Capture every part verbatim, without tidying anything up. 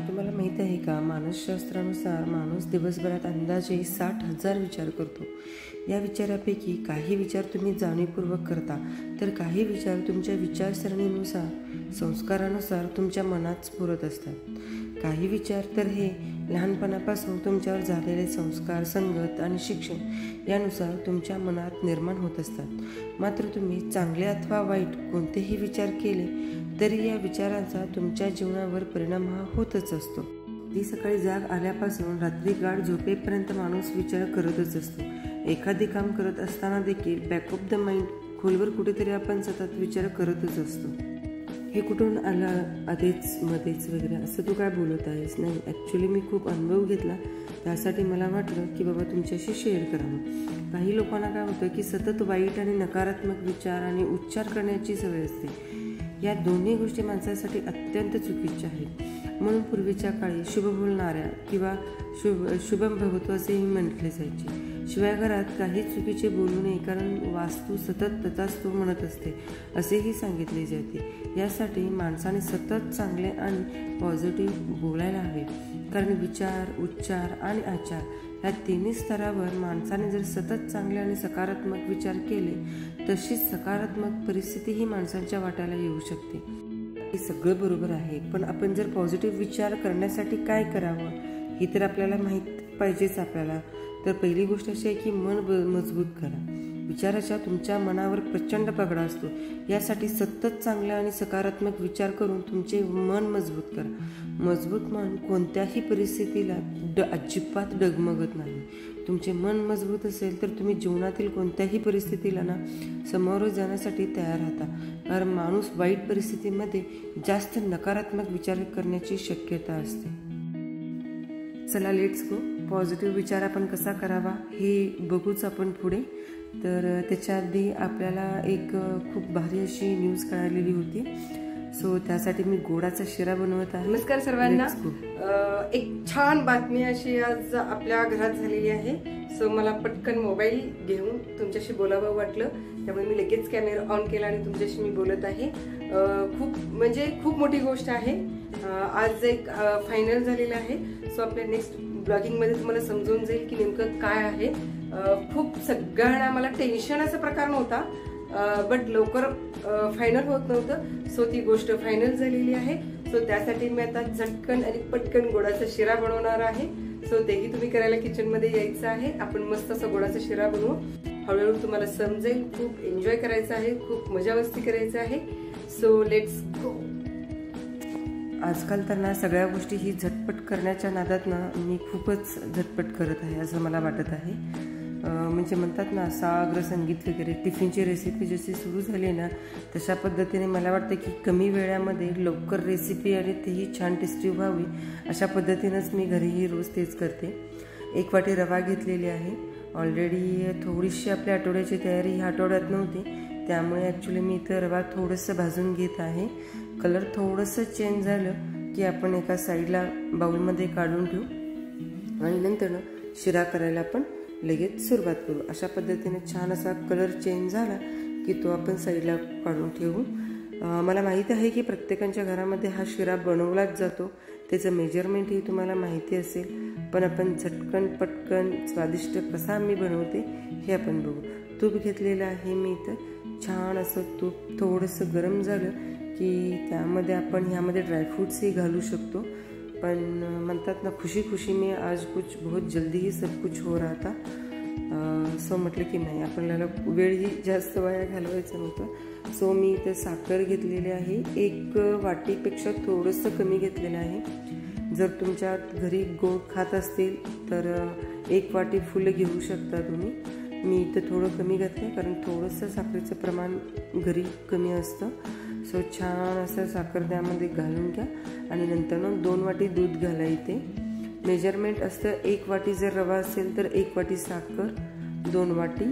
तुम्हाला माहीत आहे का, मानसशास्त्रानुसार माणूस दिवसभरात अंदाजे साठ हजार विचार करतो. या विचारापैकी काही विचार तुम्ही जाणीवपूर्वक करता, तर काही विचार तुमच्या विचारसरणीनुसार, संस्कारानुसार तुमच्या मनात स्फुरत असतात. काही विचार तर हे लहानपणापासून तुमच्यावर झालेले संस्कार, संगत आणि शिक्षण यानुसार तुमच्या मनात निर्माण होत असतात. मात्र तुम्ही चांगले अथवा वाईट कोणतेही विचार केले तरी या विचारांचा तुमच्या जीवनावर परिणाम हा होतच असतो. ती सकाळी जाग आल्यापासून रात्री गाढ झोपेपर्यंत माणूस विचार करतच असतो. एखादे काम करत असताना देखील बॅक ऑफ द माइंड खोलवर कुठेतरी आपण सतत विचार करतच असतो. हे कुठून आलं आधीच मध्येच वगैरे असं तू काय बोलत आहेस? नाही, ॲक्च्युली मी खूप अनुभव घेतला, त्यासाठी मला वाटलं की बाबा तुमच्याशी शेअर करावं. काही लोकांना काय होतं की सतत वाईट आणि नकारात्मक विचार आणि उच्चार करण्याची सवय असते. या दोन्ही गोष्टी माणसासाठी अत्यंत चुकीच्या आहेत. म्हणून पूर्वीच्या काळी शुभ बोलणाऱ्या किंवा शुभ शुभम भवतो असेही म्हटले जायचे. शिवाय घरात काही चुकीचे बोलू नये, कारण वास्तू सतत तथास्तु म्हणत असते असेही सांगितले जाते. यासाठी माणसाने सतत चांगले आणि पॉझिटिव्ह बोलायला हवे, कारण विचार, उच्चार आणि आचार ह्या तिन्ही स्तरावर माणसाने जर सतत चांगले आणि सकारात्मक विचार केले तशीच सकारात्मक परिस्थितीही माणसांच्या वाट्याला येऊ शकते. हे सगळं बरोबर आहे, पण आपण जर पॉझिटिव्ह विचार करण्यासाठी काय करावं हे तर आपल्याला माहीत पाहिजेच. आपल्याला तर पहिली गोष्ट अशी आहे की मन मजबूत करा. विचाराच्या तुमच्या मनावर प्रचंड पगडा असतो. यासाठी सतत चांगला आणि सकारात्मक विचार करून तुमचे मन मजबूत करा. मजबूत मन कोणत्याही परिस्थितीला ड अजिबात डगमगत नाही. तुमचे मन मजबूत असेल तर तुम्ही जीवनातील कोणत्याही परिस्थितीला ना समोर जाण्यासाठी तयार राहता, कारण माणूस वाईट परिस्थितीमध्ये जास्त नकारात्मक विचार करण्याची शक्यता असते. चला लेट्स गो. पॉझिटिव्ह विचार आपण कसा करावा हे बघूच आपण पुढे. तर त्याच्या आधी आपल्याला एक खूप भारी अशी न्यूज कळालेली होती, सो त्यासाठी मी गोडाचा शिरा बनवत आहे. नमस्कार सर्वांना. एक छान बातमी अशी आज आपल्या घरात झालेली आहे. सो मला पटकन मोबाईल घेऊन तुमच्याशी बोलावं वाटलं, त्यामुळे मी लगेच कॅमेरा ऑन केला आणि तुमच्याशी मी बोलत आहे. खूप म्हणजे खूप मोठी गोष्ट आहे. आज एक फायनल झालेलं आहे. सो आपल्या नेक्स्ट ब्लॉगिंग मध्ये तुम्हाला समजून जाईल की नेमकं काय आहे. खूप सगळ्यांना मला टेन्शन असा प्रकार नव्हता, बट लवकर फायनल होत नव्हतं. सो ती गोष्ट फायनल झालेली आहे. सो त्यासाठी मी आता झटकन आणि पटकन गोडाचा शिरा बनवणार आहे. सो तेही तुम्ही करायला किचन मध्ये यायचं आहे. आपण मस्त असा गोडाचा शिरा बनवू. हळूहळू तुम्हाला समजेल. खूप एन्जॉय करायचं आहे, खूप मजा मस्ती करायचं आहे. So let's go. आजकाल तर ना सगळ्या गोष्टी ही झटपट करण्याच्या नादात ना मी खूपच झटपट करत आहे असं मला वाटत आहे. म्हणजे म्हणतात ना साग्र संगीत वगैरे, टिफिनची रेसिपी जशी सुरू झाली ना तशा पद्धतीने मला वाटतं की कमी वेळामध्ये लवकर रेसिपी आणि तेही छान टेस्टी व्हावी अशा पद्धतीनंच मी घरीही रोज तेच करते. एक वाटी रवा घेतलेली आहे. ऑलरेडी थोडीशी आपल्या आठवड्याची तयारी ह्या आठवड्यात नव्हती, त्यामुळे ॲक्च्युली मी इथं रवा थोडंसं भाजून घेत आहे. कलर थोडंसं चेंज झालं की आपण एका साईडला बाउलमध्ये काढून ठेवू आणि नंतर शिरा करायला आपण लगेच सुरुवात करू. अशा पद्धतीने छान असा कलर चेंज झाला की तो आपण साईडला काढून ठेवू. मला माहिती आहे की प्रत्येकाच्या घरामध्ये हा शिरा बनवलाच जातो, त्याचं मेजरमेंटही तुम्हाला माहिती असेल, पण आपण झटकन पटकन स्वादिष्ट कसा मी बनवते हे आपण बघू. तूप घेतलेलं आहे मी इथं. छान असं तूप थोडंसं गरम झालं की त्यामध्ये आपण ह्यामध्ये ड्रायफ्रूट्सही घालू शकतो, पण म्हणतात ना खुशी खुशी में आज कुछ बहुत जल्दी ही सब कुछ हो रहा था. सो म्हटलं की नाही आपल्याला वेळही जास्त वाया घालवायचं नव्हतं. सो मी इथं साखर घेतलेली आहे. एक वाटीपेक्षा थोडंसं कमी घेतलेलं आहे. जर तुमच्या घरी गोड खात असतील तर एक वाटी फुलं घेऊ शकता तुम्ही. मी इथं थोडं कमी घातलं कारण थोडंसं साखरेचं प्रमाण घरी कमी असतं. सो छान असं साखर त्यामध्ये घालून घ्या आणि नंतर मग दोन वाटी दूध घाला. इथे मेजरमेंट असतं एक वाटी जर रवा असेल तर एक वाटी साखर, दोन वाटी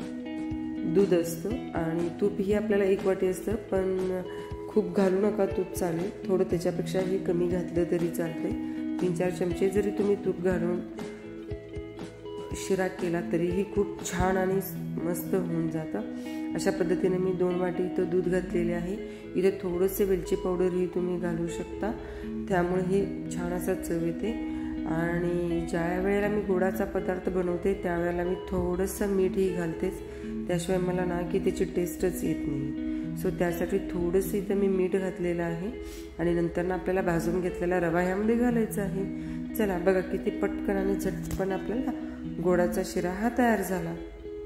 दूध असतं आणि तूपही आपल्याला एक वाटी असतं, पण खूप घालू नका तूप, चालेल थोडं त्याच्यापेक्षाही कमी घातलं तरी चालते. तीन चार चमचे जरी तुम्ही तूप घालून शिरा केला तरीही खूप छान आणि मस्त होऊन जातं. अशा पद्धतीने मी दोन वाटी इथं दूध घातलेले आहे. इथे थोडंसं वेलची पावडरही तुम्ही घालू शकता, त्यामुळे हे छान असा चव येते. आणि ज्या वेळेला मी गोडाचा पदार्थ बनवते त्यावेळेला मी थोडंसं मीठही घालतेच, त्याशिवाय मला ना की त्याची टेस्टच येत नाही. सो त्यासाठी थोडंसं इथं मी मीठ घातलेलं आहे. आणि नंतर ना आपल्याला भाजून घेतलेला रवा ह्यामध्ये घालायचा आहे. चला बघा किती पटकन आणि झटपट आपल्याला गोडाचा शिरा हा तयार झाला.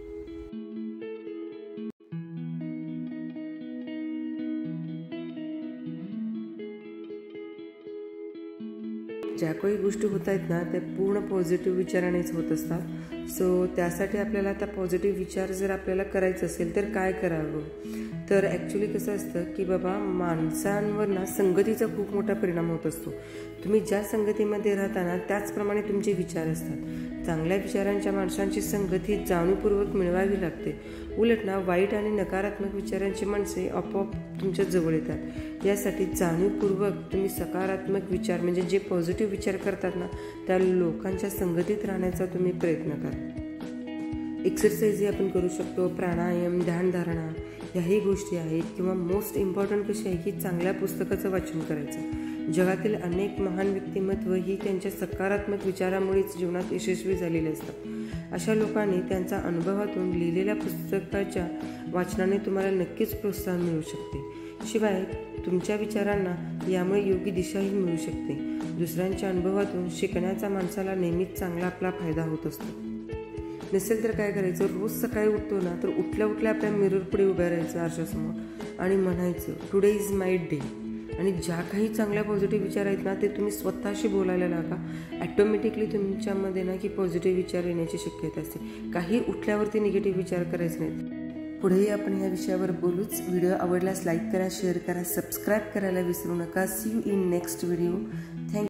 ज्या काही गोष्टी होत आहेत ना त्या पूर्ण पॉझिटिव्ह विचारानेच होत असतात. सो त्यासाठी आपल्याला आता पॉझिटिव्ह विचार जर आपल्याला करायचं असेल तर काय करावं, तर ॲक्च्युली कसं असतं की बाबा माणसांवर ना संगतीचा खूप मोठा परिणाम होत असतो. तुम्ही ज्या संगतीमध्ये राहता ना त्याचप्रमाणे तुमचे विचार असतात. चांगल्या विचारांच्या माणसांची संगत ही जाणीवपूर्वक मिळवावी लागते. उलट ना वाईट आणि नकारात्मक विचारांची माणसे आपोआप तुमच्या जवळ येतात. यासाठी जाणीवपूर्वक तुम्ही सकारात्मक विचार म्हणजे जे पॉझिटिव्ह विचार करतात ना त्या लोकांच्या संगतीत राहण्याचा तुम्ही प्रयत्न करा. एक्सरसाइजही आपण करू शकतो, प्राणायाम, ध्यानधारणा ह्याही गोष्टी आहेत. किंवा मोस्ट इम्पॉर्टंट कशी आहे की चांगल्या पुस्तकाचं वाचन करायचं. जगातील अनेक महान व्यक्तिमत्व ही त्यांच्या सकारात्मक विचारामुळेच जीवनात यशस्वी झालेले असतात. अशा लोकांनी त्यांच्या अनुभवातून लिहिलेल्या पुस्तकाच्या वाचनाने तुम्हाला नक्कीच प्रोत्साहन मिळू शकते. शिवाय तुमच्या विचारांना यामुळे योग्य दिशाही मिळू शकते. दुसऱ्यांच्या अनुभवातून शिकण्याचा माणसाला नेहमीच चांगला आपला फायदा होत असतो. नसेल तर काय करायचं, रोज सकाळी उठतो ना तर उठल्या उठल्या आपल्या मिरर पुढे उभ्या राहायचं आरशासमोर आणि म्हणायचं टुडे इज माय डे. आणि ज्या काही चांगल्या पॉझिटिव्ह विचार आहेत ना ते तुम्ही स्वतःशी बोलायला लागा. ॲटोमॅटिकली तुमच्यामध्ये ना की पॉझिटिव्ह विचार येण्याची शक्यता असते. काही उठल्यावरती निगेटिव्ह विचार करायचे नाहीत. पुढेही आपण ह्या विषयावर बोलूच. व्हिडिओ आवडल्यास लाईक करा, शेअर करा, सबस्क्राईब करायला विसरू नका. See you in next video.